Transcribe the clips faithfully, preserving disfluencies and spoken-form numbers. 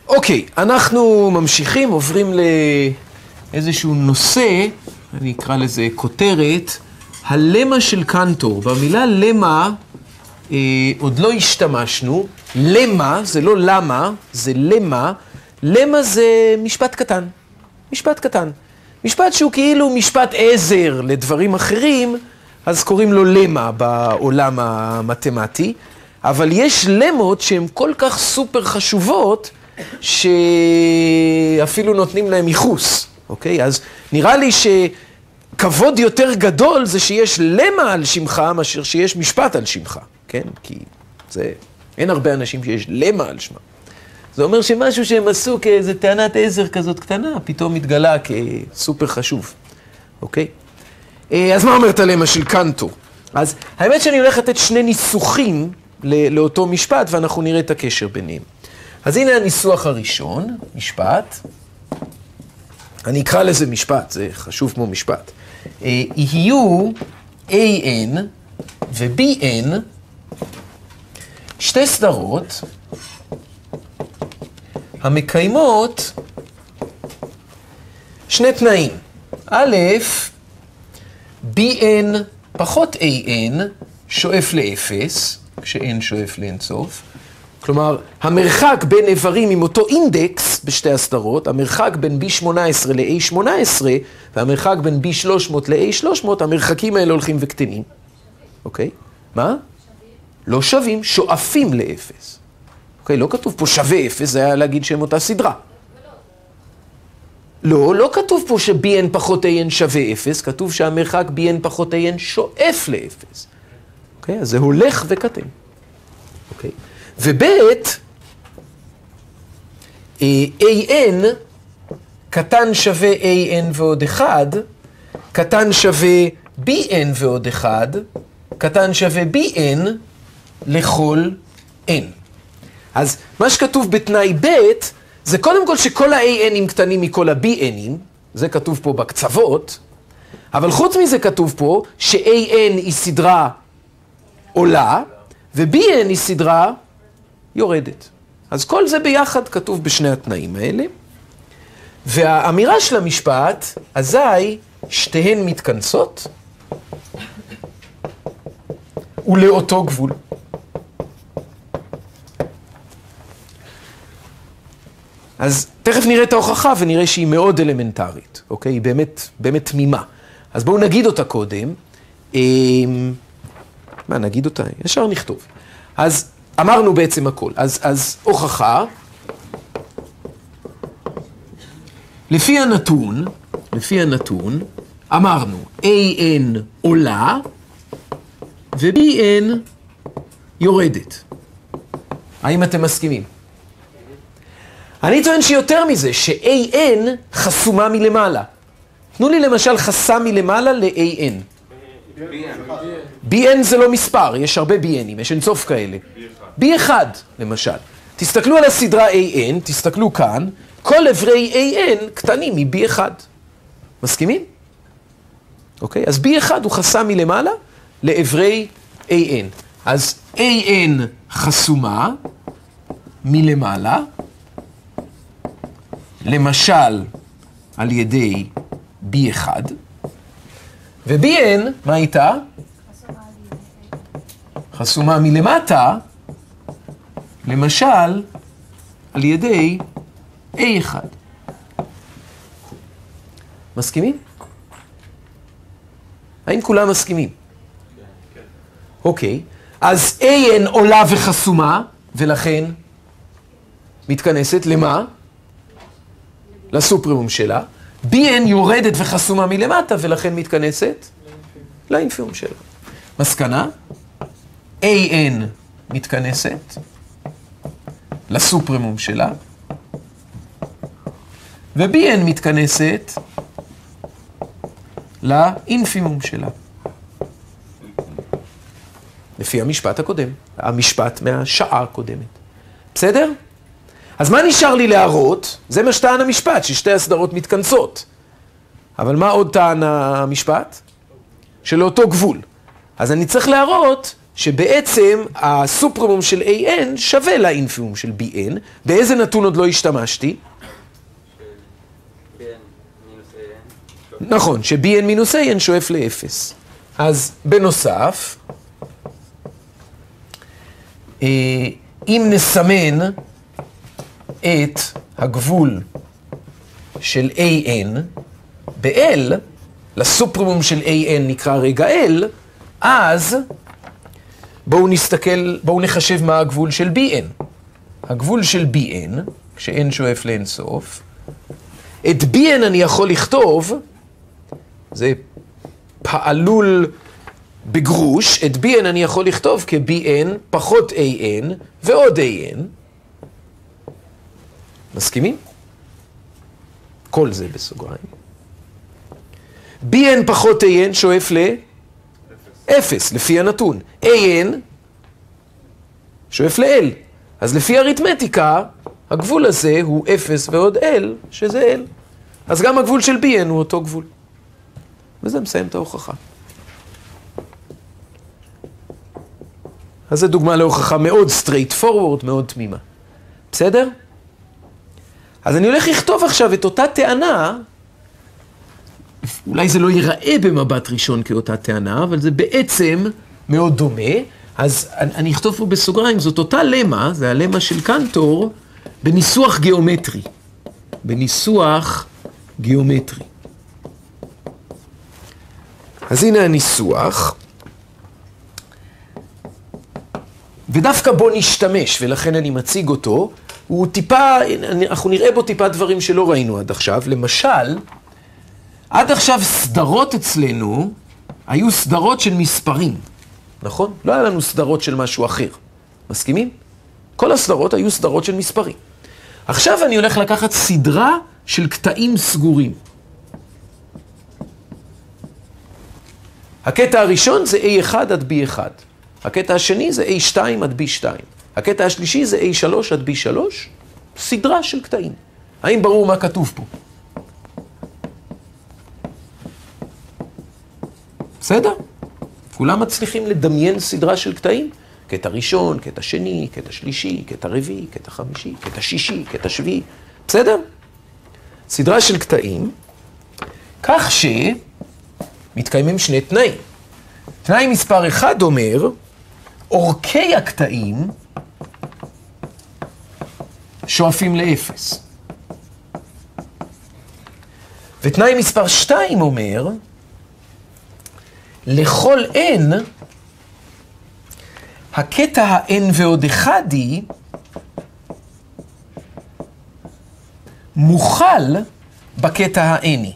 אוקיי, אנחנו ממשיכים, עוברים לאיזשהו נושא, אני אקרא לזה כותרת, הלמה של קנטור. במילה למה אה, עוד לא השתמשנו. למה, זה לא למה, זה למה. למה זה משפט קטן. משפט קטן. משפט שהוא כאילו משפט עזר לדברים אחרים, אז קוראים לו למה בעולם המתמטי. אבל יש למות שהן כל כך סופר חשובות, שאפילו נותנים להם ייחוס, אוקיי? אז נראה לי שכבוד יותר גדול זה שיש למה על שמך, מאשר שיש משפט על שמך, כן? כי זה, אין הרבה אנשים שיש למה על שמם. זה אומר שמשהו שהם עשו כאיזו טענת עזר כזאת קטנה, פתאום מתגלה כסופר חשוב, אוקיי? אז מה אומרת הלמה של קנטור? אז האמת שאני הולך לתת שני ניסוחים לאותו משפט, ואנחנו נראה את הקשר ביניהם. אז הנה הניסוח הראשון, משפט. אני אקרא לזה משפט, זה חשוב כמו משפט. יהיו A N ו-B N שתי סדרות המקיימות שני תנאים. א', B N פחות A N שואף לאפס, כש-N שואף לאינסוף. כלומר, המרחק בין איברים עם אותו אינדקס בשתי הסדרות, המרחק בין B שמונה עשרה ל-A שמונה עשרה, והמרחק בין B שלוש מאות ל-A שלוש מאות, המרחקים האלה הולכים וקטנים. אוקיי? מה? לא שווים, שואפים לאפס. אוקיי? לא כתוב פה שווה אפס, זה היה להגיד שהם אותה סדרה. לא, לא כתוב פה ש-B N פחות A N שווה אפס, כתוב שהמרחק B N פחות A N שואף לאפס. אוקיי? אז זה הולך וקטן. אוקיי? ובית, A N קטן שווה A N ועוד אחד, קטן שווה B N ועוד אחד, קטן שווה B N לכל N. אז מה שכתוב בתנאי בית, זה קודם כל שכל ה-A N'ים קטנים מכל ה-B N'ים, זה כתוב פה בקצוות, אבל חוץ מזה כתוב פה ש-A N היא סדרה עולה, ו-B N היא סדרה יורדת. אז כל זה ביחד כתוב בשני התנאים האלה. והאמירה של המשפט, אזי שתיהן מתכנסות, ולאותו גבול. אז תכף נראה את ההוכחה ונראה שהיא מאוד אלמנטרית, אוקיי? היא באמת, באמת תמימה. אז בואו נגיד אותה קודם. מה, נגיד אותה? ישר נכתוב. אז אמרנו בעצם הכל. אז, אז הוכחה. לפי הנתון, לפי הנתון, אמרנו A N עולה ו-B N יורדת. האם אתם מסכימים? אני טוען שיותר מזה, ש-A N חסומה מלמעלה. תנו לי למשל חסם מלמעלה ל-A N. B N זה לא מספר, יש הרבה B N'ים, יש אינסוף כאלה. B אחד, למשל. תסתכלו על הסדרה A N, תסתכלו כאן, כל עברי A N קטנים מ-B אחד. מסכימים? אוקיי? אז B אחד הוא חסם מלמעלה לעברי A N. אז A N חסומה מלמעלה, למשל על ידי B אחד, ו-B N, מה איתה? חסומה מלמטה, למשל על ידי A אחד. מסכימים? האם כולם מסכימים? כן. אוקיי, אז A N עולה וחסומה, ולכן מתכנסת למה? לסופרמום שלה. B N יורדת וחסומה מלמטה, ולכן מתכנסת לאינפימום שלה. מסקנה, A N מתכנסת לסופרמום שלה, ו-B N מתכנסת לאינפימום שלה. לפי המשפט הקודם, המשפט מהשעה הקודמת. בסדר? אז מה נשאר לי להראות? זה מה שטען המשפט, ששתי הסדרות מתכנסות. אבל מה עוד טען המשפט? שלאותו גבול. אז אני צריך להראות שבעצם הסופרמום של איי אן שווה לאינפימום של בי אן. באיזה נתון עוד לא השתמשתי? בי אן מינוס איי אן. נכון, ש-בי אן מינוס איי אן שואף לאפס. אז בנוסף, אם נסמן את הגבול של איי אן ב-L, לסופרמום של איי אן נקרא רגע L, אז בואו נסתכל, בואו נחשב מה הגבול של בי אן. הגבול של בי אן, כש-N שואף לאינסוף, את בי אן אני יכול לכתוב, זה פעלול בגרוש, את בי אן אני יכול לכתוב כ-בי אן פחות איי אן ועוד איי אן. מסכימים? כל זה בסוגריים. בי אן פחות איי אן שואף ל-אפס, לפי הנתון. איי אן שואף ל-L. אז לפי אריתמטיקה, הגבול הזה הוא אפס ועוד L, שזה L. אז גם הגבול של בי אן הוא אותו גבול. וזה מסיים את ההוכחה. אז זו דוגמה להוכחה מאוד straight forward, מאוד תמימה. בסדר? אז אני הולך לכתוב עכשיו את אותה טענה, אולי זה לא ייראה במבט ראשון כאותה טענה, אבל זה בעצם מאוד דומה. אז אני אכתוב פה בסוגריים, זאת אותה למה, זה הלמה של קנטור, בניסוח גיאומטרי. בניסוח גיאומטרי. אז הנה הניסוח. ודווקא בו נשתמש, ולכן אני מציג אותו. הוא טיפה, אנחנו נראה בו טיפה דברים שלא ראינו עד עכשיו. למשל, עד עכשיו סדרות אצלנו היו סדרות של מספרים, נכון? לא היה לנו סדרות של משהו אחר. מסכימים? כל הסדרות היו סדרות של מספרים. עכשיו אני הולך לקחת סדרה של קטעים סגורים. הקטע הראשון זה איי אחד עד בי אחד. הקטע השני זה איי שתיים עד בי שתיים. הקטע השלישי זה איי שלוש עד בי שלוש. סדרה של קטעים. האם ברור מה כתוב פה? בסדר? כולם מצליחים לדמיין סדרה של קטעים? קטע ראשון, קטע שני, קטע שלישי, קטע רביעי, קטע חמישי, קטע שישי, קטע שביעי. בסדר? סדרה של קטעים, כך שמתקיימים שני תנאים. תנאי מספר אחד אומר, אורכי הקטעים שואפים לאפס. ותנאי מספר שתיים אומר, לכל n, הקטע ה-n ועוד אחד היא, מוכל בקטע ה-n'i.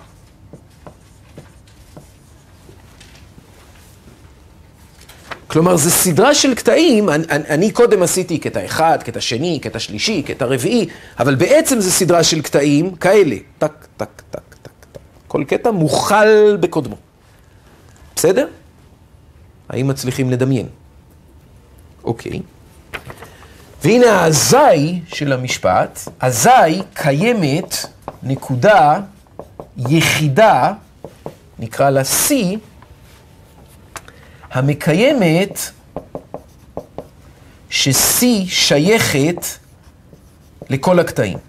כלומר, זו סדרה של קטעים, אני, אני קודם עשיתי קטע אחד, קטע שני, קטע שלישי, קטע רביעי, אבל בעצם זו סדרה של קטעים כאלה. טק, טק, טק, טק, טק. כל קטע מוכל בקודמו. בסדר? האם מצליחים לדמיין? אוקיי. והנה האזי של המשפט, אזי קיימת נקודה יחידה, נקרא לה C, המקיימת ש-C שייכת לכל הקטעים.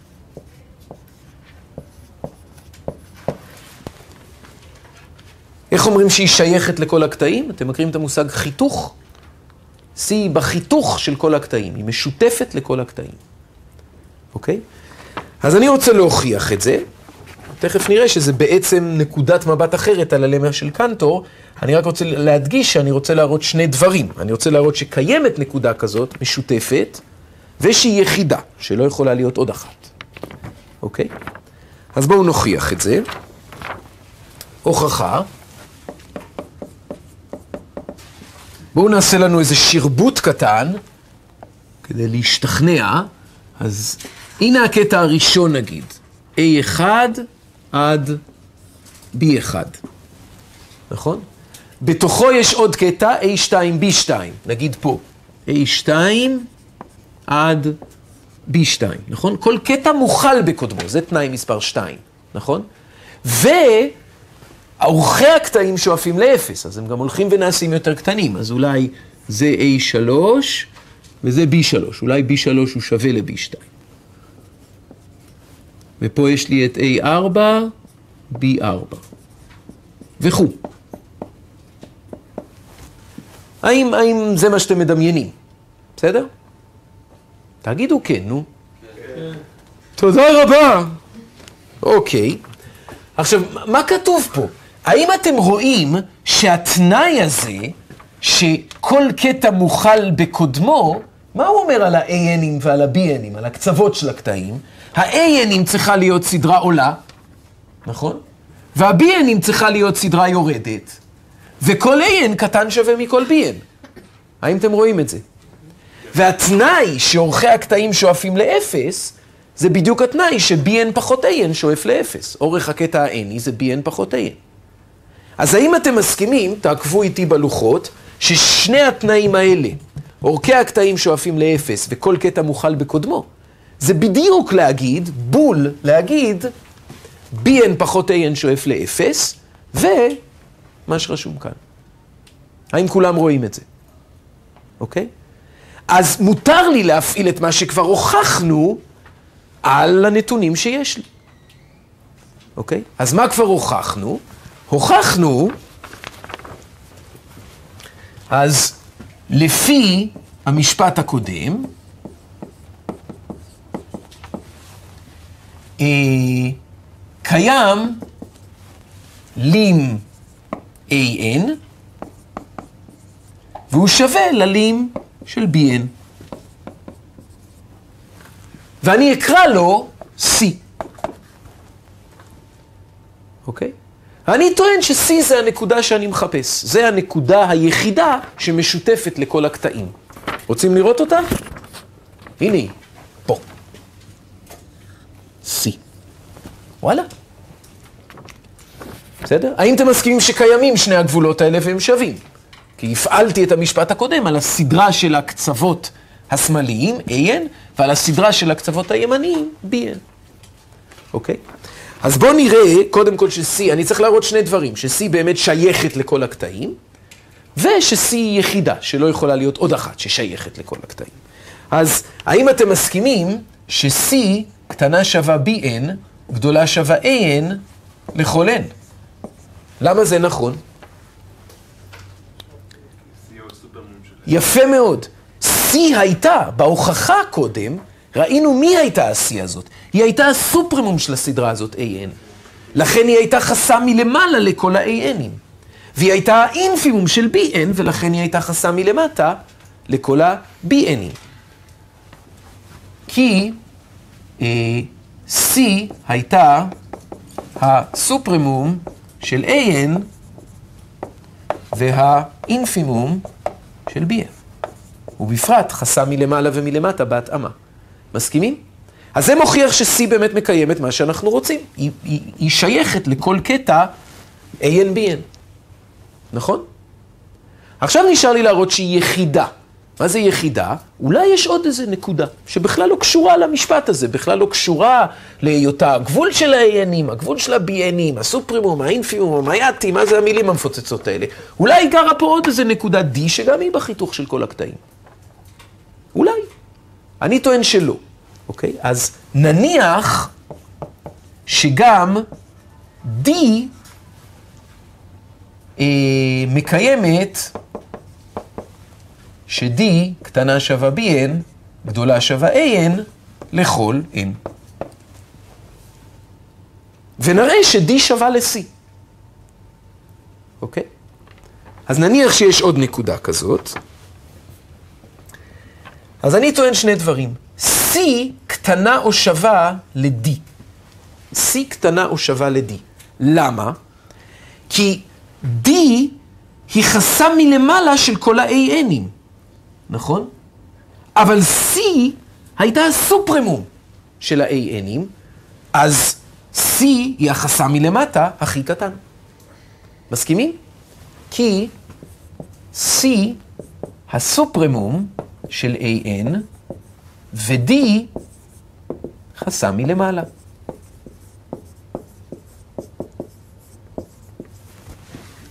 איך אומרים שהיא שייכת לכל הקטעים? אתם מכירים את המושג חיתוך? C היא בחיתוך של כל הקטעים, היא משותפת לכל הקטעים. אוקיי? אז אני רוצה להוכיח את זה. תכף נראה שזה בעצם נקודת מבט אחרת על הלמה של קנטור. אני רק רוצה להדגיש שאני רוצה להראות שני דברים. אני רוצה להראות שקיימת נקודה כזאת, משותפת, ושהיא יחידה, שלא יכולה להיות עוד אחת. אוקיי? אז בואו נוכיח את זה. הוכחה. בואו נעשה לנו איזה שרבוט קטן, כדי להשתכנע. אז הנה הקטע הראשון נגיד. איי אחד עד בי אחד. נכון? בתוכו יש עוד קטע איי שתיים בי שתיים. נגיד פה. איי שתיים עד בי שתיים. נכון? כל קטע מוכל בקודמו. זה תנאי מספר שתיים. נכון? אורכי הקטעים שואפים לאפס, אז הם גם הולכים ונעשים יותר קטנים, אז אולי זה איי שלוש וזה בי שלוש, אולי בי שלוש הוא שווה ל-בי שתיים. ופה יש לי את איי ארבע, בי ארבע, וכו'. האם, האם זה מה שאתם מדמיינים? בסדר? תגידו כן, נו. כן. תודה רבה. אוקיי. עכשיו, מה כתוב פה? האם אתם רואים שהתנאי הזה, שכל קטע מוכל בקודמו, מה הוא אומר על ה-איי אנים ועל ה-בי אנים, על הקצוות של הקטעים? ה-איי אנים צריכה להיות סדרה עולה, נכון? וה-בי אנים צריכה להיות סדרה יורדת, וכל איי אן קטן שווה מכל בי אן. האם אתם רואים את זה? והתנאי שאורכי הקטעים שואפים לאפס, זה בדיוק התנאי ש-בי אן פחות איי אן שואף לאפס. אורך הקטע ה-Nי זה בי אן פחות איי אן. אז האם אתם מסכימים, תעקבו איתי בלוחות, ששני התנאים האלה, אורכי הקטעים שואפים לאפס וכל קטע מוכל בקודמו, זה בדיוק להגיד, בול להגיד, בי אן פחות איי אן שואף לאפס, ומה שרשום כאן. האם כולם רואים את זה? אוקיי? אז מותר לי להפעיל את מה שכבר הוכחנו על הנתונים שיש לי. אוקיי? אז מה כבר הוכחנו? הוכחנו, אז לפי המשפט הקודם, אה, קיים לים איי אן, והוא שווה ללים של בי אן. ואני אקרא לו C. אוקיי? אני טוען ש-C זה הנקודה שאני מחפש. זה הנקודה היחידה שמשותפת לכל הקטעים. רוצים לראות אותה? הנה היא, פה. C. וואלה. בסדר? האם אתם מסכימים שקיימים שני הגבולות האלה והם שווים? כי הפעלתי את המשפט הקודם על הסדרה של הקצוות השמאליים, איי אן, ועל הסדרה של הקצוות הימניים, בי אן. אוקיי? אז בואו נראה, קודם כל ש-C, אני צריך להראות שני דברים, ש-C באמת שייכת לכל הקטעים, וש-C היא יחידה, שלא יכולה להיות עוד אחת ששייכת לכל הקטעים. אז האם אתם מסכימים ש-C קטנה שווה בי אן, גדולה שווה איי אן, לכל N? למה זה נכון? יפה מאוד. C הייתה, בהוכחה קודם, ראינו מי הייתה ה-C הזאת. היא הייתה הסופרמום של הסדרה הזאת, איי אן. לכן היא הייתה חסם מלמעלה לכל ה-איי אנים. והיא הייתה האינפימום של בי אן, ולכן היא הייתה חסם מלמטה לכל ה-בי אנים. כי אה, C הייתה הסופרמום של איי אן, והאינפימום של בי אן. ובפרט חסם מלמעלה ומלמטה בהתאמה. מסכימים? אז זה מוכיח ש-C באמת מקיימת מה שאנחנו רוצים. היא, היא, היא שייכת לכל קטע איי אן בי אן. נכון? עכשיו נשאר לי להראות שהיא יחידה. מה זה יחידה? אולי יש עוד איזה נקודה שבכלל לא קשורה למשפט הזה, בכלל לא קשורה להיותה הגבול של ה-איי אנים, הגבול של ה-בי אנים, הסופרימום, האינפימום, המייטי, מה זה המילים המפוצצות האלה? אולי גרה פה עוד איזה נקודה D שגם היא בחיתוך של כל הקטעים. אולי. אני טוען שלא. אוקיי? אז נניח שגם D אה, מקיימת ש-D קטנה שווה בי אן, גדולה שווה איי אן, לכל N. ונראה ש-D שווה ל-C. אוקיי? אז נניח שיש עוד נקודה כזאת. אז אני טוען שני דברים. C קטנה או שווה ל-D. C קטנה או שווה ל-D. למה? כי D היא חסם מלמעלה של כל ה-איי אנים. נכון? אבל C הייתה הסופרמום של ה-איי אנים, אז C היא החסם מלמטה הכי קטן. מסכימים? כי C הסופרמום של איי אן ו-D חסם מלמעלה.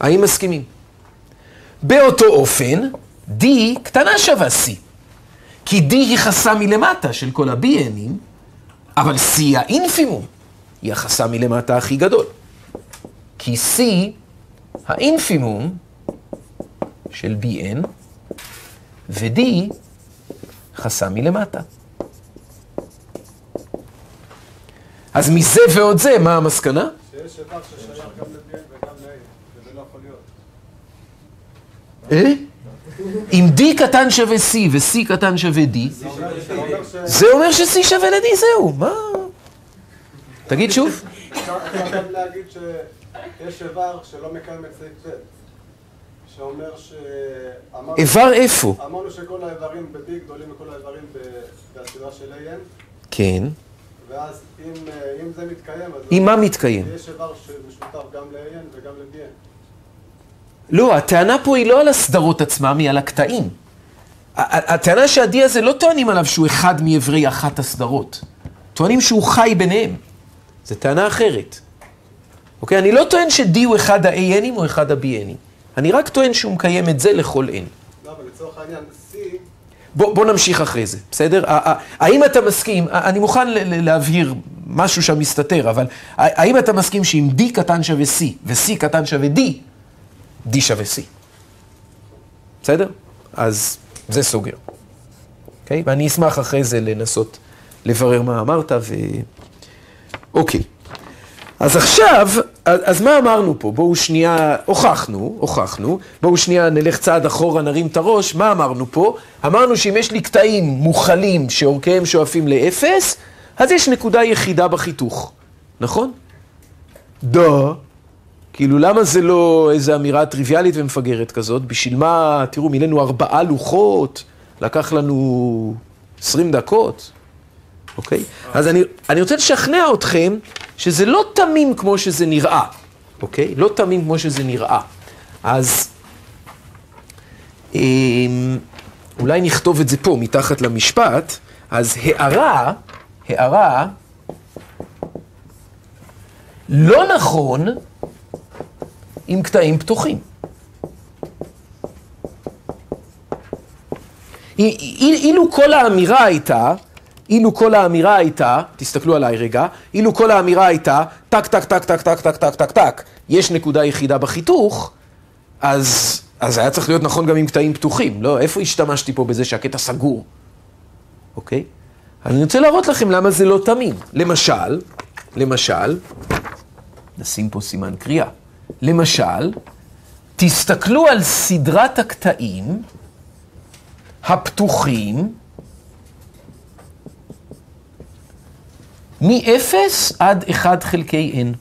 האם מסכימים? באותו אופן, D קטנה שווה C. כי D היא חסם מלמטה של כל ה-BN'ים, אבל C האינפימום היא החסם מלמטה הכי גדול. כי C האינפימום של בי אן, ו-D חסם מלמטה. אז מזה ועוד זה, מה המסקנה? שיש איבר ששייך גם ל-בי אן וגם ל-A, וזה לא יכול להיות. אה? אם D קטן שווה C ו-C קטן שווה D, זה אומר ש-C שווה ל-D, זהו, מה? תגיד שוב. אפשר גם להגיד שיש איבר שלא מקיים את סעיף ב', שאומר ש... איבר איפה? אמרנו שכל האיברים ב-B גדולים מכל האיברים בסדרה של איי אן. כן. ואז אם, אם זה מתקיים, אז... אם מה מתקיים? יש איבר שמשותף גם ל-איי אן וגם ל-בי אן. לא, הטענה פה היא לא על הסדרות עצמם, היא על הקטעים. הטענה שה-D הזה לא טוענים עליו שהוא אחד מעברי אחת הסדרות. טוענים שהוא חי ביניהם. זו טענה אחרת. אוקיי? אני לא טוען ש-D הוא אחד ה-איי אנים או אחד ה-בי אנים. אני רק טוען שהוא מקיים את זה לכל N. לא, אבל לצורך העניין, C... בוא, בוא נמשיך אחרי זה, בסדר? האם אתה מסכים, אני מוכן להבהיר משהו שם מסתתר, אבל האם אתה מסכים שאם D קטן שווה C ו-C קטן שווה D, D שווה C? בסדר? אז זה סוגר. אוקיי? ואני אשמח אחרי זה לנסות לברר מה אמרת ו... אוקיי. אז עכשיו, אז מה אמרנו פה? בואו שנייה, הוכחנו, הוכחנו, בואו שנייה נלך צעד אחורה, נרים את הראש, מה אמרנו פה? אמרנו שאם יש לי קטעים מוכלים שאורכיהם שואפים לאפס, אז יש נקודה יחידה בחיתוך, נכון? דו, כאילו למה זה לא איזו אמירה טריוויאלית ומפגרת כזאת? בשביל מה, תראו, מילאנו ארבעה לוחות, לקח לנו עשרים דקות, אוקיי? אז אני, אני רוצה לשכנע אתכם שזה לא תמים כמו שזה נראה, אוקיי? לא תמים כמו שזה נראה. אז אולי נכתוב את זה פה, מתחת למשפט. אז הערה, הערה, לא נכון עם קטעים פתוחים. אילו כל האמירה הייתה, אילו כל האמירה הייתה, תסתכלו עליי רגע, אילו כל האמירה הייתה, טק, טק, טק, טק, טק, טק, טק, טק, טק, יש נקודה יחידה בחיתוך, אז, אז היה צריך להיות נכון גם עם קטעים פתוחים, לא? איפה השתמשתי פה בזה שהקטע סגור? אוקיי? אני רוצה להראות לכם למה זה לא תמים. למשל, למשל, נשים פה סימן קריאה. למשל, תסתכלו על סדרת הקטעים הפתוחים, מ-אפס עד אחד חלקי N.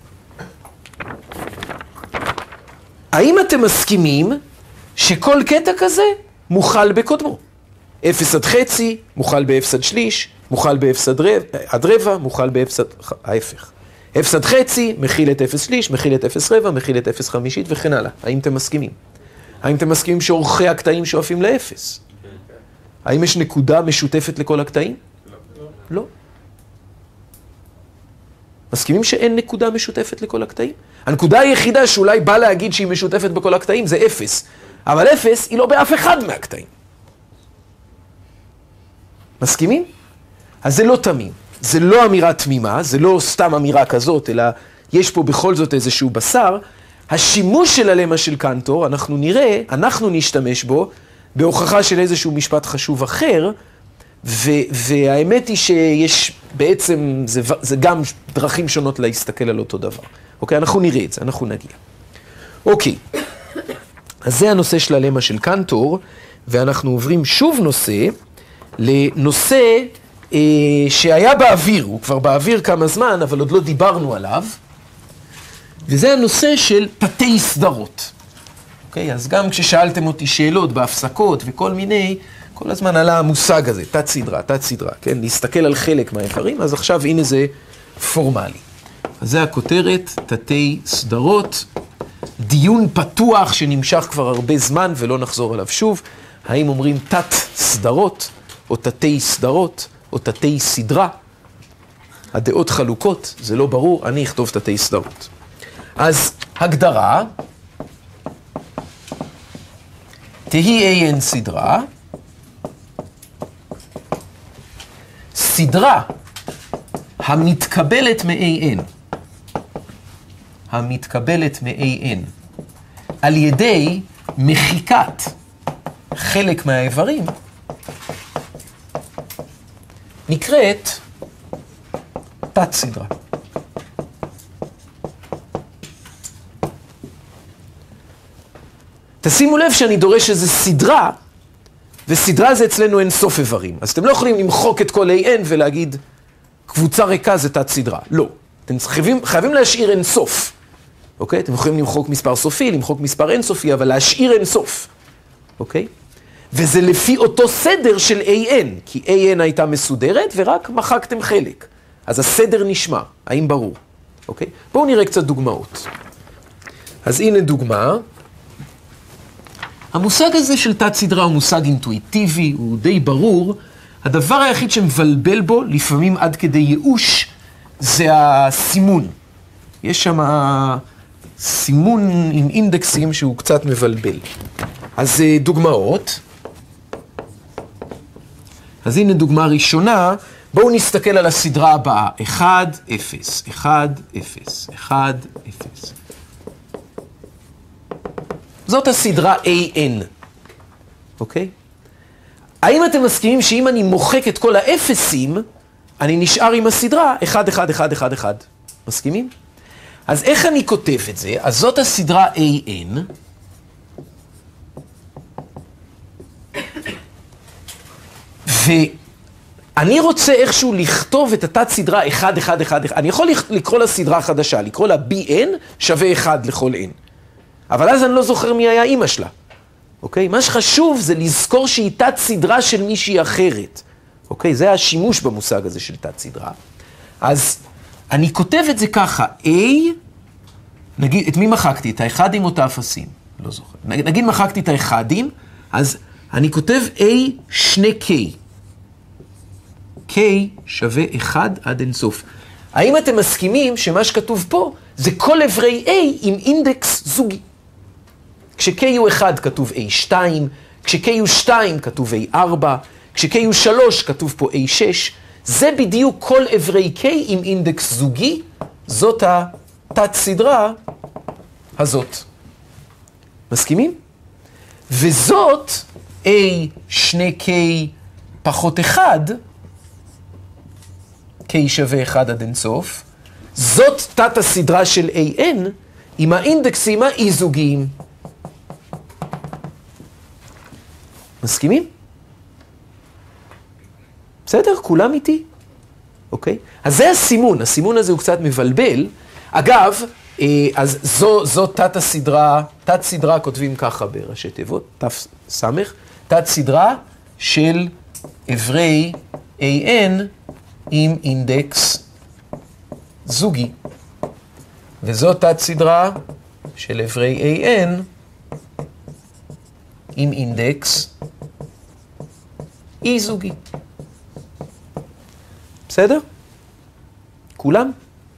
האם אתם מסכימים שכל קטע כזה מוכל בקודמו? אפס עד חצי, מוכל ב-אפס עד שליש, מוכל ב-אפס עד רבע, מוכל ב-אפס עד... ההפך. אפס עד חצי, מכיל את אפס שליש, מכיל את אפס רבע, מכיל את אפס חמישית וכן הלאה. האם אתם מסכימים? האם אתם מסכימים שאורכי הקטעים שואפים לאפס? האם יש נקודה משותפת לכל הקטעים? לא. לא. מסכימים שאין נקודה משותפת לכל הקטעים? הנקודה היחידה שאולי בא להגיד שהיא משותפת בכל הקטעים זה אפס. אבל אפס היא לא באף אחד מהקטעים. מסכימים? אז זה לא תמים. זה לא אמירה תמימה, זה לא סתם אמירה כזאת, אלא יש פה בכל זאת איזשהו בשר. השימוש של הלמה של קנטור, אנחנו נראה, אנחנו נשתמש בו, בהוכחה של איזשהו משפט חשוב אחר, ו- והאמת היא שיש בעצם, זה, זה גם דרכים שונות להסתכל על אותו דבר. אוקיי, אנחנו נראה את זה, אנחנו נגיע. אוקיי, אז זה הנושא של הלמה של קנטור, ואנחנו עוברים שוב נושא, לנושא אה, שהיה באוויר, הוא כבר באוויר כמה זמן, אבל עוד לא דיברנו עליו, וזה הנושא של תתי סדרות. אוקיי, אז גם כששאלתם אותי שאלות בהפסקות וכל מיני, כל הזמן עלה המושג הזה, תת סדרה, תת סדרה, כן? להסתכל על חלק מהאיברים, אז עכשיו הנה זה פורמלי. אז זה הכותרת, תתי סדרות, דיון פתוח שנמשך כבר הרבה זמן ולא נחזור עליו שוב. האם אומרים תת סדרות, או תתי סדרות, או תתי סדרה? הדעות חלוקות, זה לא ברור, אני אכתוב תתי סדרות. אז הגדרה, תהי A N סדרה. סדרה המתקבלת מ-A N. המתקבלת מ-A N. על ידי מחיקת חלק מהאיברים נקראת תת סדרה. תשימו לב שאני דורש איזו סדרה, וסדרה זה אצלנו אין סוף איברים. אז אתם לא יכולים למחוק את כל A N ולהגיד קבוצה ריקה זה תת סדרה. לא. אתם חייבים, חייבים להשאיר אין סוף. אוקיי? אתם יכולים למחוק מספר סופי, למחוק מספר אין סופי, אבל להשאיר אין סוף. אוקיי? וזה לפי אותו סדר של A N, כי A N הייתה מסודרת ורק מחקתם חלק. אז הסדר נשמע. האם ברור? אוקיי? בואו נראה קצת דוגמאות. אז הנה דוגמה. המושג הזה של תת סדרה הוא מושג אינטואיטיבי, הוא די ברור. הדבר היחיד שמבלבל בו, לפעמים עד כדי ייאוש, זה הסימון. יש שם סימון עם אינדקסים שהוא קצת מבלבל. אז דוגמאות. אז הנה דוגמה ראשונה. בואו נסתכל על הסדרה הבאה. אחד, אפס, אחד, אפס, אחד, אפס. זאת הסדרה A N. אוקיי? האם אתם מסכימים שאם אני מוחק את כל האפסים, אני נשאר עם הסדרה אחד, אחד, אחד, אחד, אחד. מסכימים? אז איך אני כותב את זה? אז זאת הסדרה A N. ואני רוצה איכשהו לכתוב את התת סדרה אחד, אחד, אחד, אחד. אני יכול לקרוא לה סדרה חדשה, לקרוא לה B N שווה אחד לכל N. אבל אז אני לא זוכר מי היה אימא שלה. אוקיי? מה שחשוב זה לזכור שהיא תת סדרה של מישהי אחרת. אוקיי? זה השימוש במושג הזה של תת סדרה. אז אני כותב את זה ככה, A, נגיד, את מי מחקתי? את האחדים או את האפסים? לא זוכר. נגיד, נגיד מחקתי את האחדים, אז אני כותב A שני K. K שווה אחד עד אינסוף. האם אתם מסכימים שמה שכתוב פה זה כל עברי A עם אינדקס זוגי? כש-K הוא אחד כתוב A שתיים, כש-K הוא שתיים כתוב A ארבע, כש-K הוא שלוש כתוב פה A שש, זה בדיוק כל עברי K עם אינדקס זוגי, זאת התת סדרה הזאת. מסכימים? וזאת A שני K פחות אחד, K שווה אחד עד אינסוף, זאת תת הסדרה של A N עם האינדקסים האי-זוגיים. מסכימים? בסדר? כולם איתי? אוקיי? אז זה הסימון. הסימון הזה הוא קצת מבלבל. אגב, אז זו, זו תת הסדרה, תת סדרה כותבים ככה בראשי תיבות, תת סמך, תת סדרה של עברי A N עם אינדקס זוגי. וזו תת סדרה של עברי A N עם אינדקס אי זוגי. בסדר? כולם?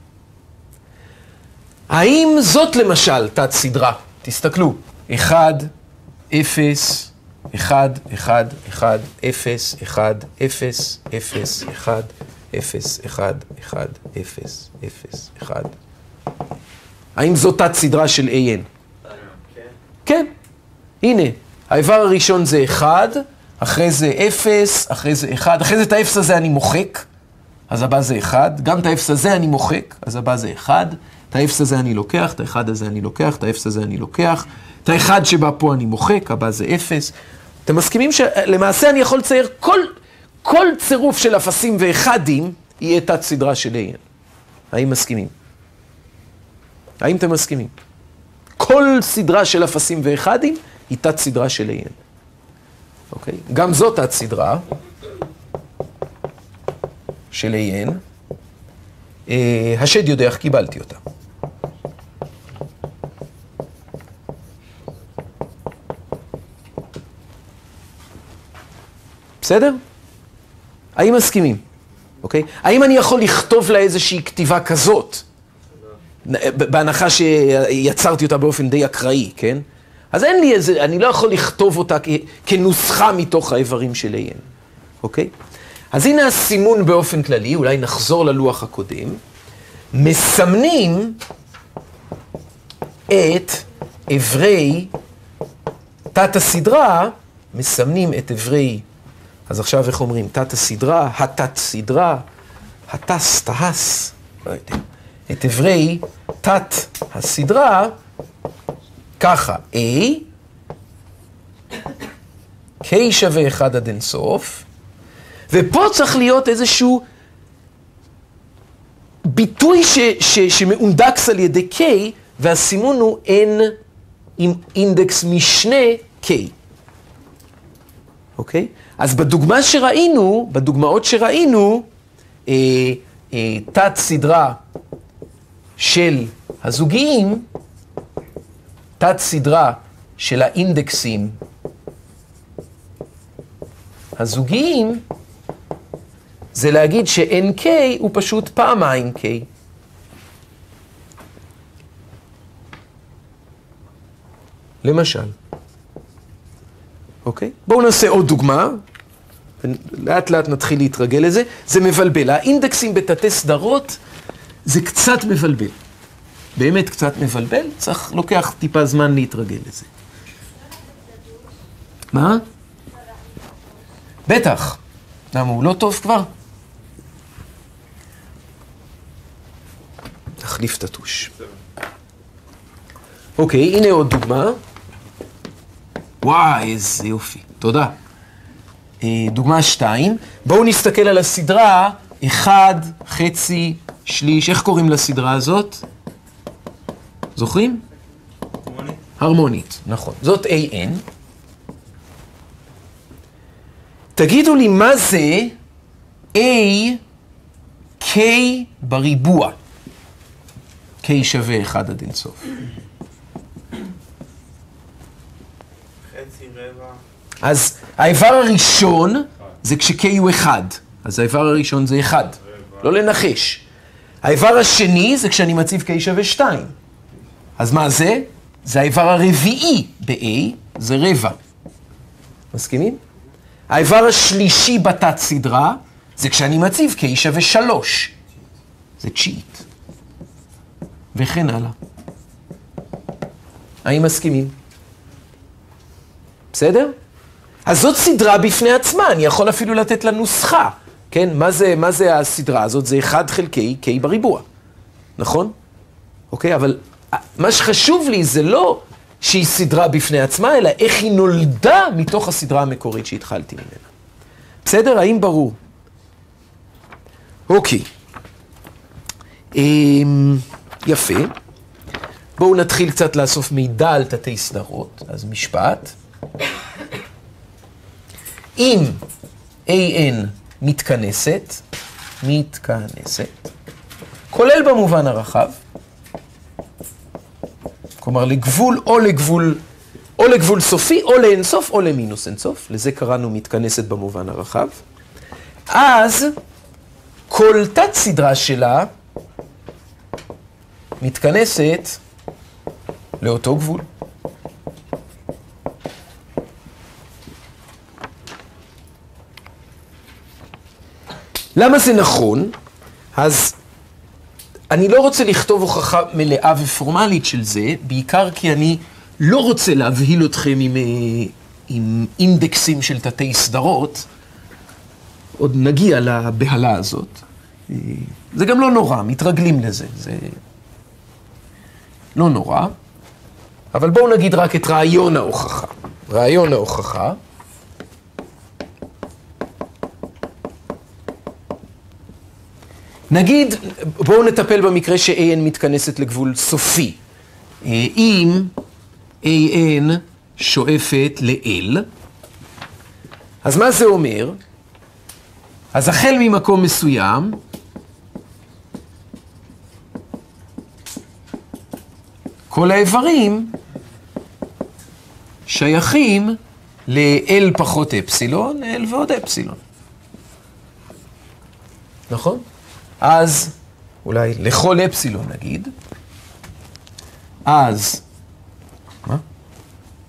האם זאת למשל תת סדרה? תסתכלו. אחד, אפס, אחד, אחד, אחד, אפס, אחד, אפס, אפס, אחד, אפס, אחד, אחד, אפס, אפס, אחד. האם זאת תת סדרה של A N? כן. כן. הנה, האיבר הראשון זה אחד, אחרי זה אפס, אחרי זה אחד, אחרי זה את האפס הזה אני מוחק, אז הבא זה אחד, גם את האפס הזה אני מוחק, אז הבא זה אחד, את האפס הזה אני לוקח, את האחד הזה אני לוקח, את האפס הזה אני לוקח, את האחד שבא פה אני מוחק, הבא זה אפס. אתם מסכימים שלמעשה אני יכול לצייר כל, כל צירוף של אפסים ואחדים יהיה תת סדרה של A N. האם מסכימים? האם אתם מסכימים? כל סדרה של אפסים ואחדים היא תת סדרה של A N. אוקיי? גם זאת תת סדרה של A N. אה, השד יודע איך קיבלתי אותה. בסדר? האם מסכימים? אוקיי? האם אני יכול לכתוב לה איזושהי כתיבה כזאת? בהנחה שיצרתי אותה באופן די אקראי, כן? אז אין לי איזה, אני לא יכול לכתוב אותה כ- כנוסחה מתוך האיברים של A N, אוקיי? אז הנה הסימון באופן כללי, אולי נחזור ללוח הקודם. מסמנים את עברי תת הסדרה, מסמנים את עברי, אז עכשיו איך אומרים? תת הסדרה, התת סדרה, התס, תהס, לא יודע. את עברי תת הסדרה, ככה, A, K שווה אחד עד אינסוף, ופה צריך להיות איזשהו ביטוי ש, ש, שמאונדקס על ידי K, והסימון הוא N עם אינדקס משנה K. אוקיי? אז בדוגמה שראינו, בדוגמאות שראינו, אה, אה, תת סדרה של הזוגיים, תת סדרה של האינדקסים הזוגיים, זה להגיד ש-N K הוא פשוט פעמיים K. למשל. אוקיי? בואו נעשה עוד דוגמה, לאט לאט נתחיל להתרגל לזה. זה מבלבל. האינדקסים בתתי סדרות זה קצת מבלבל. באמת קצת מבלבל, צריך, לוקח טיפה זמן להתרגל לזה. מה? בטח. למה, הוא לא טוב כבר? נחליף את הטוש. אוקיי, הנה עוד דוגמה. וואי, איזה יופי. תודה. דוגמה שתיים. בואו נסתכל על הסדרה, אחד, חצי, שליש. איך קוראים לסדרה הזאת? זוכרים? הרמונית. הרמונית, נכון. זאת A N. תגידו לי מה זה A K בריבוע. K שווה אחד עד אינסוף. חצי רבע. אז האיבר הראשון זה כש-K הוא אחד. אז האיבר הראשון זה אחד. לא לנחש. האיבר השני זה כשאני מציב K שווה שתיים. אז מה זה? זה האיבר הרביעי ב-A, זה רבע. מסכימים? האיבר השלישי בתת סדרה זה כשאני מציב K שווה שלוש. זה תשיעית. וכן הלאה. האם מסכימים? בסדר? אז זאת סדרה בפני עצמה, אני יכול אפילו לתת לה נוסחה. כן? מה זה, מה זה הסדרה הזאת? זה אחד חלקי K בריבוע. נכון? אוקיי, אבל מה שחשוב לי זה לא שהיא סדרה בפני עצמה, אלא איך היא נולדה מתוך הסדרה המקורית שהתחלתי ממנה. בסדר? האם ברור? אוקיי. יפה. בואו נתחיל קצת לאסוף מידע על תתי סדרות. אז משפט. אם A N מתכנסת, מתכנסת, כולל במובן הרחב, כלומר לגבול או לגבול, או לגבול סופי, או לאינסוף, או למינוס אינסוף, לזה קראנו מתכנסת במובן הרחב, אז כל תת סדרה שלה מתכנסת לאותו גבול. למה זה נכון? אז אני לא רוצה לכתוב הוכחה מלאה ופורמלית של זה, בעיקר כי אני לא רוצה להבהיל אתכם עם, עם אינדקסים של תתי סדרות. עוד נגיע לבהלה הזאת. זה גם לא נורא, מתרגלים לזה. זה לא נורא. אבל בואו נגיד רק את רעיון ההוכחה. רעיון ההוכחה. נגיד, בואו נטפל במקרה ש-A N מתכנסת לגבול סופי. אם A N שואפת ל-L, אז מה זה אומר? אז החל ממקום מסוים, כל האיברים שייכים ל-L פחות אפסילון, L ועוד אפסילון. נכון? אז, אולי לכל אפסילון נגיד, אז, מה?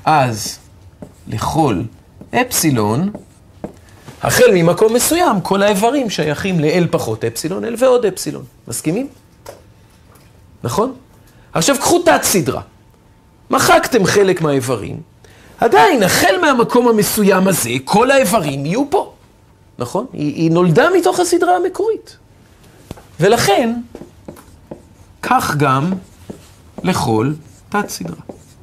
אז לכל אפסילון, החל ממקום מסוים, כל האיברים שייכים ל-L פחות אפסילון, L ועוד אפסילון. מסכימים? נכון? עכשיו קחו תת סדרה. מחקתם חלק מהאיברים, עדיין, החל מהמקום המסוים הזה, כל האיברים יהיו פה. נכון? היא, היא נולדה מתוך הסדרה המקורית. ולכן, כך גם לכל תת סדרה.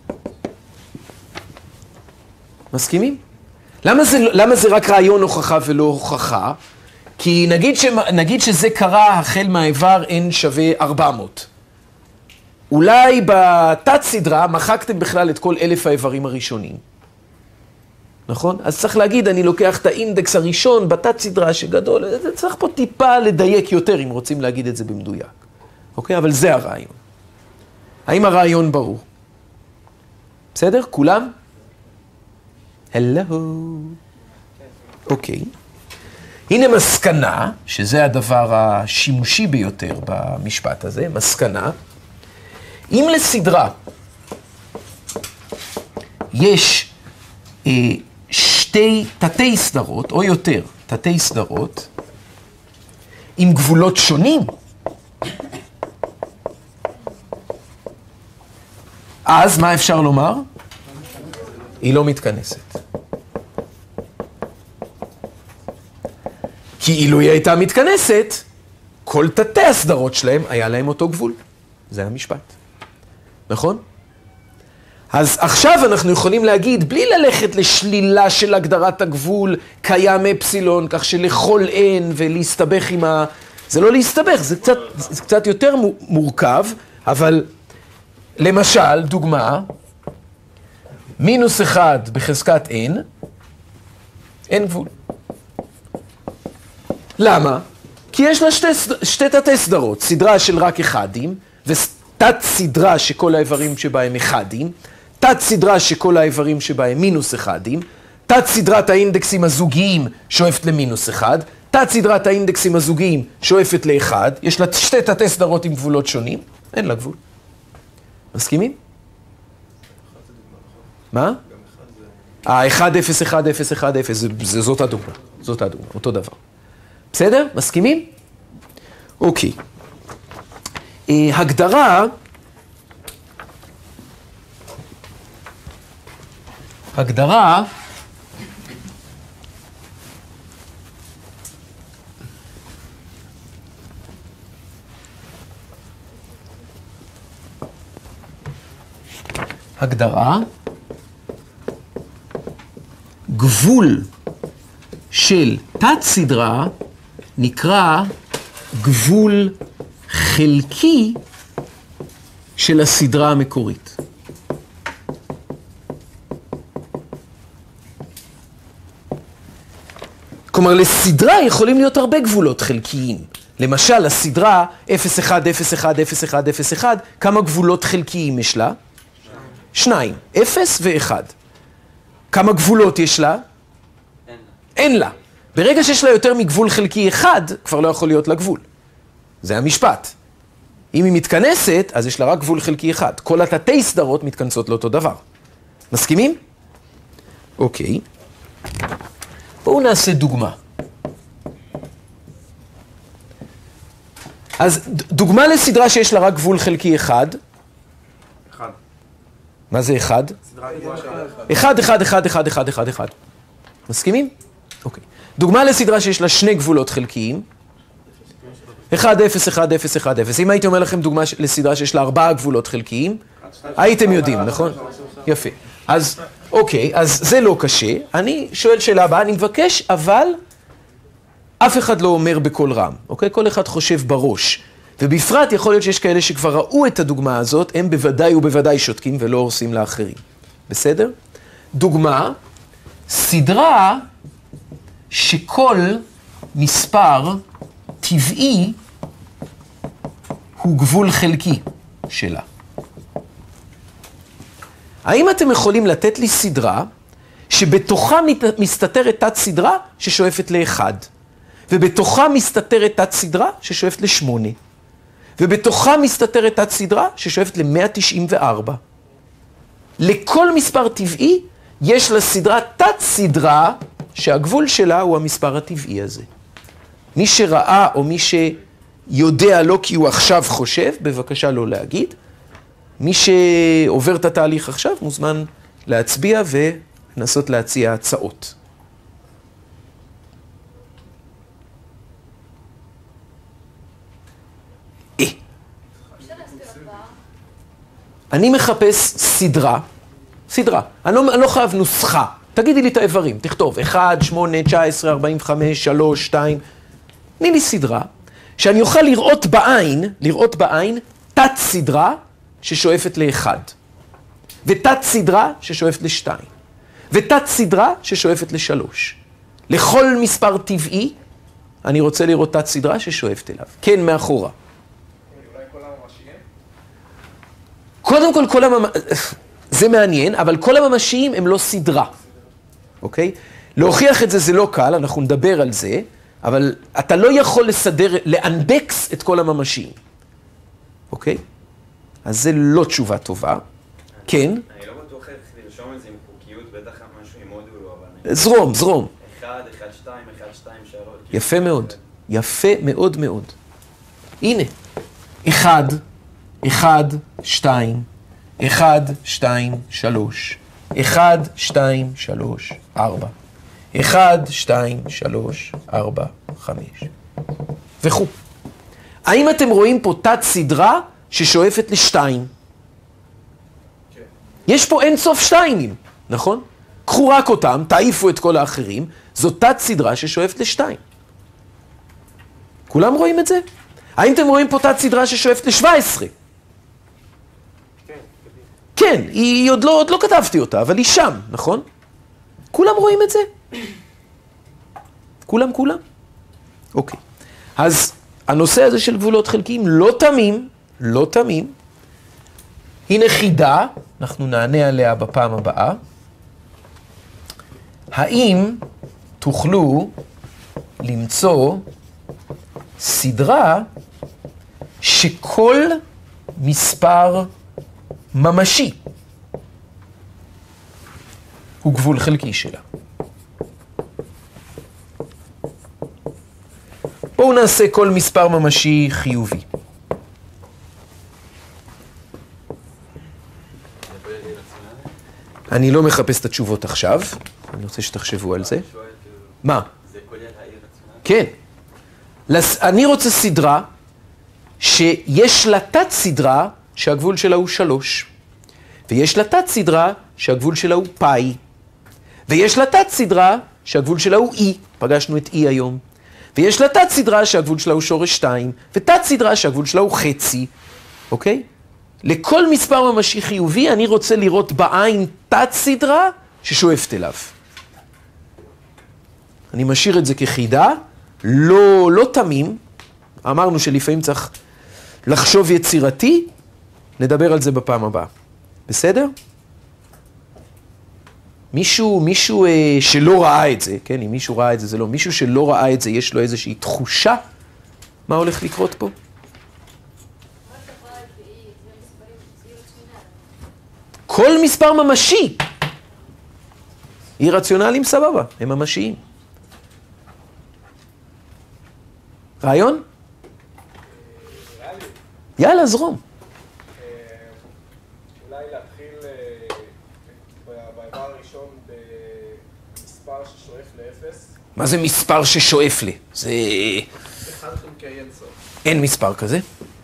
מסכימים? למה זה, למה זה רק רעיון הוכחה ולא הוכחה? כי נגיד, ש, נגיד שזה קרה החל מהאיבר n שווה ארבע מאות. אולי בתת סדרה מחקתם בכלל את כל אלף האיברים הראשונים. נכון? אז צריך להגיד, אני לוקח את האינדקס הראשון בתת סדרה שגדול, צריך פה טיפה לדייק יותר אם רוצים להגיד את זה במדויק. אוקיי? אבל זה הרעיון. האם הרעיון ברור? בסדר? כולם? הלו. אוקיי. הנה מסקנה, שזה הדבר השימושי ביותר במשפט הזה, מסקנה. אם לסדרה יש אה, שתי תתי סדרות, או יותר תתי סדרות, עם גבולות שונים, אז מה אפשר לומר? היא לא מתכנסת. כי אילו היא הייתה מתכנסת, כל תתי הסדרות שלהם היה להם אותו גבול. זה המשפט. נכון? אז עכשיו אנחנו יכולים להגיד, בלי ללכת לשלילה של הגדרת הגבול, קיים אפסילון, כך שלכל n ולהסתבך עם ה... זה לא להסתבך, זה קצת, זה קצת יותר מורכב, אבל למשל, דוגמה, מינוס אחד בחזקת n, אין גבול. למה? כי יש לה שתי, שתי תתי סדרות, סדרה של רק אחדים, ותת סדרה שכל האיברים שבה הם אחדים, תת סדרה שכל האיברים שבה הם מינוס אחדים, תת סדרת האינדקסים הזוגיים שואפת למינוס אחד, תת סדרת האינדקסים הזוגיים שואפת לאחד, יש לה שתי תתי סדרות עם גבולות שונים, אין לה גבול. מסכימים? מה? אה, אחד, אפס, אחד, אפס, אחד, אפס, זאת הדוגמה, זאת הדוגמה, אותו דבר. בסדר? מסכימים? אוקיי. הגדרה, הגדרה, הגדרה, גבול של תת סדרה נקרא גבול חלקי של הסדרה המקורית. כלומר, לסדרה יכולים להיות הרבה גבולות חלקיים. למשל, הסדרה אפס אחת אפס אחת אפס אחת אפס אחת, כמה גבולות חלקיים יש לה? שניים. אפס ואחד. כמה גבולות יש לה? אין לה. אין לה. ברגע שיש לה יותר מגבול חלקי אחד, כבר לא יכול להיות לה גבול. זה המשפט. אם היא מתכנסת, אז יש לה רק גבול חלקי אחד. כל התתי סדרות מתכנסות לאותו דבר. מסכימים? אוקיי. בואו נעשה דוגמה. אז דוגמה לסדרה שיש לה רק גבול חלקי אחד. אחד. מה זה אחד? סדרה גבוהה של אחד, אחד, אחד, אחד, אחד, אחד, אחד. מסכימים? אוקיי. דוגמה לסדרה שיש לה שני גבולות חלקיים. אחד, אפס, אחד, אפס, אחד, אפס. אם הייתי אומר לכם דוגמה לסדרה שיש לה ארבעה גבולות חלקיים, הייתם יודעים, נכון? יפה. אז, אוקיי, אז זה לא קשה. אני שואל שאלה הבאה, אני מבקש, אבל אף אחד לא אומר בקול רם, אוקיי? כל אחד חושב בראש. ובפרט יכול להיות שיש כאלה שכבר ראו את הדוגמה הזאת, הם בוודאי ובוודאי שותקים ולא הורסים לאחרים. בסדר? דוגמה, סדרה שכל מספר טבעי הוא גבול חלקי שלה. האם אתם יכולים לתת לי סדרה שבתוכה מסתתרת תת סדרה ששואפת לאחד, ובתוכה מסתתרת תת סדרה ששואפת לשמונה, ובתוכה מסתתרת תת סדרה ששואפת ל-מאה תשעים וארבע? לכל מספר טבעי יש לסדרה תת סדרה שהגבול שלה הוא המספר הטבעי הזה. מי שראה או מי שיודע לא כי הוא עכשיו חושב, בבקשה לא להגיד. מי שעובר את התהליך עכשיו מוזמן להצביע ולנסות להציע הצעות. אה. אני מחפש סדרה, סדרה. אני לא, אני לא חייב נוסחה. תגידי לי את האיברים, תכתוב אחד, שמונה, תשע עשרה, ארבעים וחמש, שלוש, שתיים. תני לי סדרה שאני אוכל לראות בעין, לראות בעין תת סדרה ששואפת לאחד. ותת סדרה ששואפת לשתיים. ותת סדרה ששואפת לשלוש. לכל מספר טבעי אני רוצה לראות תת סדרה ששואפת אליו. כן, מאחורה. אולי כל הממשיים? קודם כל, כל הממ... זה מעניין, אבל כל הממשיים הם לא סדרה. אוקיי? להוכיח את זה זה לא קל, אנחנו נדבר על זה, אבל אתה לא יכול לסדר, לאנדקס את כל הממשיים. אוקיי? אז זה לא תשובה טובה. כן? אני לא בטוח איך לרשום את זה עם חוקיות, בטח משהו עם מודולו, אבל... זרום, זרום. אחד, אחד, שתיים, אחד, שתיים, שלוש. יפה מאוד. יפה מאוד מאוד. הנה. אחד, אחד, שתיים, אחד, שתיים, שלוש. אחד, שתיים, שלוש, ארבע. אחד, שתיים, שלוש, ארבע, חמש. וכו'. האם אתם רואים פה תת סדרה ששואפת לשתיים? כן. יש פה אין סוף שתיימים, נכון? קחו רק אותם, תעיפו את כל האחרים, זו תת סדרה ששואפת לשתיים. כולם רואים את זה? האם אתם רואים פה תת סדרה ששואפת ל-שבע עשרה? כן, כן, היא עוד לא, עוד לא כתבתי אותה, אבל היא שם, נכון? כולם רואים את זה? כולם, כולם? אוקיי. אז הנושא הזה של גבולות חלקיים לא תמים, לא תמים. הנה חידה, אנחנו נענה עליה בפעם הבאה. האם תוכלו למצוא סדרה שכל מספר ממשי הוא גבול חלקי שלה? בואו נעשה כל מספר ממשי חיובי. אני לא מחפש את התשובות עכשיו, אני רוצה שתחשבו על זה. מה? זה כולל האי-רציונלי? כן. אני רוצה סדרה שיש לה תת סדרה שהגבול שלה הוא שלוש. ויש לה תת סדרה שהגבול שלה הוא פאי. ויש לה תת סדרה שהגבול שלה הוא אי. פגשנו את אי היום. ויש לה תת סדרה שהגבול שלה הוא שורש שתיים. ותת סדרה שהגבול שלה הוא חצי. אוקיי? לכל מספר ממשי חיובי אני רוצה לראות בעין תת סדרה ששואפת אליו. אני משאיר את זה כחידה, לא, לא תמים. אמרנו שלפעמים צריך לחשוב יצירתי, נדבר על זה בפעם הבאה. בסדר? מישהו, מישהו אה, שלא ראה את זה, כן, אם מישהו ראה את זה, זה לא, מישהו שלא ראה את זה, יש לו איזושהי תחושה מה הולך לקרות פה? כל מספר ממשי. אי רציונליים סבבה, הם ממשיים. רעיון? יאללה, זרום. אולי להתחיל באיבר הראשון במספר ששואף לאפס. מה זה מספר ששואף לי? זה... אחד חלקי אין סוף. אין מספר כזה.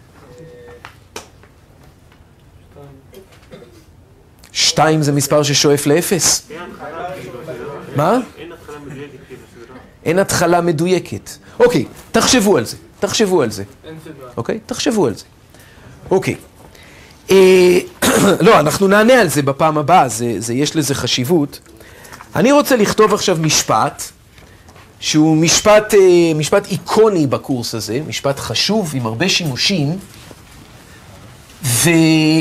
שתיים זה מספר ששואף לאפס. מה? אין התחלה מדויקת בסדרה. אין התחלה מדויקת. אוקיי, תחשבו על זה. תחשבו על זה. אין סדרה. אוקיי? תחשבו על זה. אוקיי. אה, לא, אנחנו נענה על זה בפעם הבאה, זה, זה, יש לזה חשיבות. אני רוצה לכתוב עכשיו משפט, שהוא משפט, אה, משפט איקוני בקורס הזה, משפט חשוב עם הרבה שימושים, ואני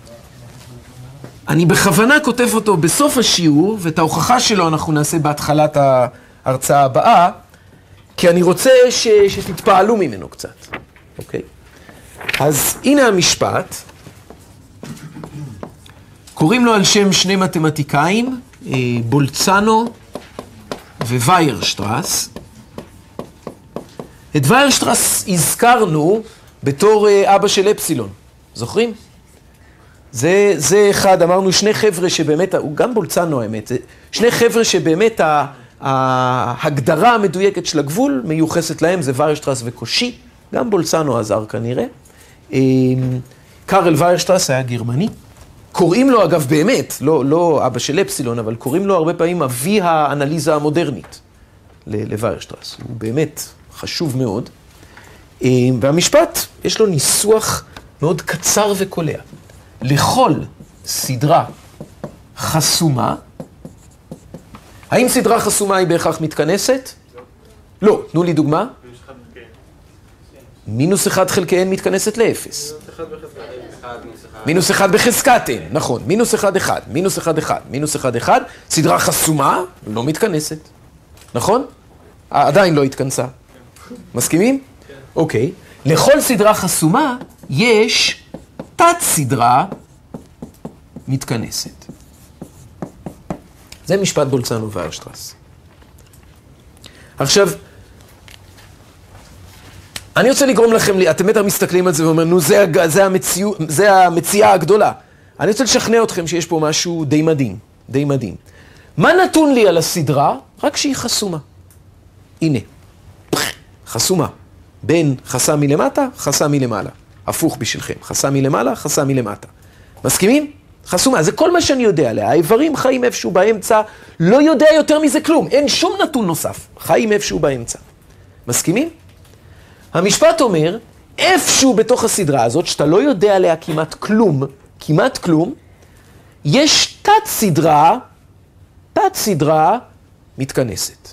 בכוונה כותב אותו בסוף השיעור, ואת ההוכחה שלו אנחנו נעשה בהתחלת ההרצאה הבאה, כי אני רוצה ש, שתתפעלו ממנו קצת, אוקיי? אז הנה המשפט. קוראים לו על שם שני מתמטיקאים, בולצנו וויירשטרס. את ויירשטרס הזכרנו בתור אבא של אפסילון, זוכרים? זה, זה אחד, אמרנו שני חבר'ה שבאמת, הוא גם בולצנו האמת, זה שני חבר'ה שבאמת ההגדרה המדויקת של הגבול מיוחסת להם, זה ויירשטרס וקושי, גם בולצנו עזר כנראה. קארל ויירשטרס היה גרמני. קוראים לו אגב באמת, לא, לא אבא של אפסילון, אבל קוראים לו הרבה פעמים אבי האנליזה המודרנית לוויירשטרס. הוא באמת חשוב מאוד. והמשפט, יש לו ניסוח מאוד קצר וקולע. לכל סדרה חסומה, האם סדרה חסומה היא בהכרח מתכנסת? לא. תנו לי דוגמה. מינוס אחד חלקי n מתכנסת לאפס. מינוס אחד בחזקת n, נכון. מינוס אחד אחד, מינוס אחד אחד, מינוס אחד אחד, סדרה חסומה, לא מתכנסת. נכון? עדיין לא התכנסה. מסכימים? אוקיי. לכל סדרה חסומה יש תת סדרה מתכנסת. זה משפט בולצנו ויירשטרס. עכשיו, אני רוצה לגרום לכם, אתם בטח מסתכלים על זה ואומרים, נו, זה, זה, המציאו, זה המציאה הגדולה. אני רוצה לשכנע אתכם שיש פה משהו די מדהים, די מדהים. מה נתון לי על הסדרה? רק שהיא חסומה. הנה, חסומה. בין חסם מלמטה, חסם מלמעלה. הפוך בשבילכם, חסם מלמעלה, חסם מלמטה. מסכימים? חסומה, זה כל מה שאני יודע עליה. האיברים חיים איפשהו באמצע, לא יודע יותר מזה כלום. אין שום נתון נוסף. חיים איפשהו באמצע. מסכימים? המשפט אומר, איפשהו בתוך הסדרה הזאת, שאתה לא יודע עליה כמעט כלום, כמעט כלום, יש תת סדרה, תת סדרה מתכנסת.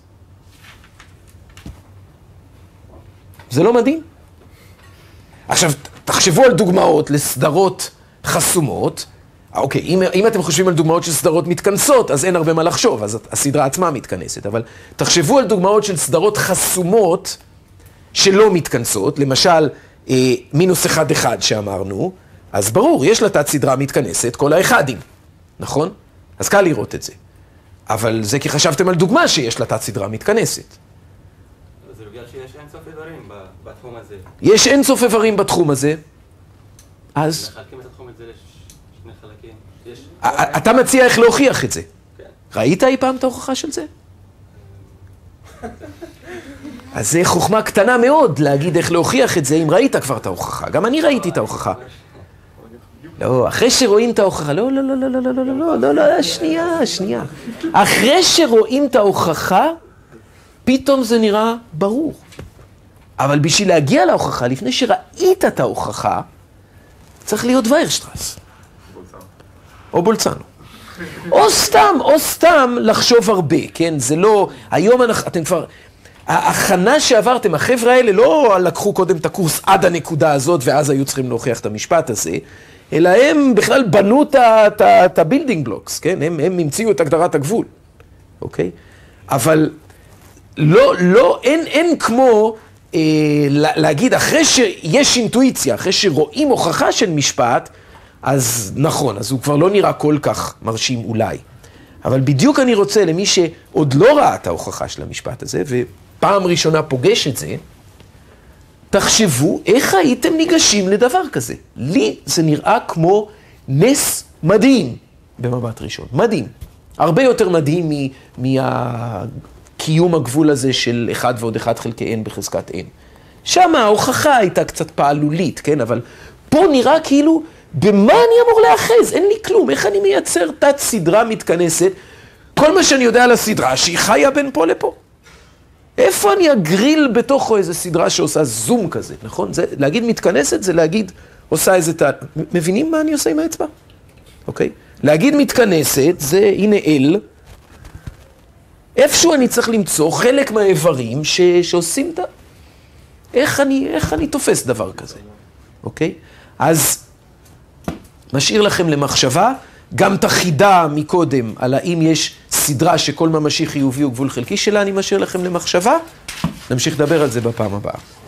זה לא מדהים? עכשיו, תחשבו על דוגמאות לסדרות חסומות. אוקיי, אם, אם אתם חושבים על דוגמאות של סדרות מתכנסות, אז אין הרבה מה לחשוב, אז הסדרה עצמה מתכנסת. אבל תחשבו על דוגמאות של סדרות חסומות שלא מתכנסות, למשל, אה, מינוס אחד אחד שאמרנו, אז ברור, יש לה תת סדרה מתכנסת, כל האחדים, נכון? אז קל לראות את זה. אבל זה כי חשבתם על דוגמה שיש לה תת סדרה מתכנסת. זה בגלל שיש אין סוף איברים בתחום הזה. יש אין סוף איברים בתחום הזה, אז... מחלקים את התחום הזה לשני חלקים. יש... אתה מציע איך להוכיח את זה. כן. ראית אי פעם את ההוכחה של זה? אז זה חוכמה קטנה מאוד להגיד איך להוכיח את זה אם ראית כבר את ההוכחה. גם אני ראיתי את ההוכחה. לא, אחרי שרואים את ההוכחה, לא, לא, לא, לא, לא, לא, לא, לא, לא, שנייה, שנייה. אחרי שרואים את ההוכחה, פתאום זה נראה ברור. אבל בשביל להגיע להוכחה, לפני שראית את ההוכחה, צריך להיות ויירשטרס. או בולצנו. או סתם, או סתם לחשוב הרבה, כן? זה לא... היום אתם כבר... ההכנה שעברתם, החבר'ה האלה לא לקחו קודם את הקורס עד הנקודה הזאת, ואז היו צריכים להוכיח את המשפט הזה, אלא הם בכלל בנו את הבילדינג בלוקס, כן? הם, הם המציאו את הגדרת הגבול, אוקיי? אבל לא, לא, אין, אין כמו אה, להגיד, אחרי שיש אינטואיציה, אחרי שרואים הוכחה של משפט, אז נכון, אז הוא כבר לא נראה כל כך מרשים אולי. אבל בדיוק אני רוצה, למי שעוד לא ראה את ההוכחה של המשפט הזה, ופעם ראשונה פוגש את זה, תחשבו איך הייתם ניגשים לדבר כזה. לי זה נראה כמו נס מדהים במבט ראשון. מדהים. הרבה יותר מדהים מהקיום הגבול הזה של אחד ועוד אחד חלקי n בחזקת n. שם ההוכחה הייתה קצת פעלולית, כן? אבל פה נראה כאילו, במה אני אמור להאחז? אין לי כלום. איך אני מייצר תת סדרה מתכנסת? כל מה שאני יודע על הסדרה, שהיא חיה בין פה לפה. איפה אני אגריל בתוכו איזו סדרה שעושה זום כזה, נכון? זה, להגיד מתכנסת זה להגיד, עושה איזה תא... מבינים מה אני עושה עם האצבע? אוקיי? להגיד מתכנסת זה, הנה אל, איפשהו אני צריך למצוא חלק מהאיברים ש... שעושים את ה... איך אני, איך אני תופס דבר כזה? אוקיי? אז משאיר לכם למחשבה, גם את החידה מקודם על האם יש סדרה שכל ממשי חיובי הוא גבול חלקי שלה, אני משאיר לכם למחשבה. נמשיך לדבר על זה בפעם הבאה.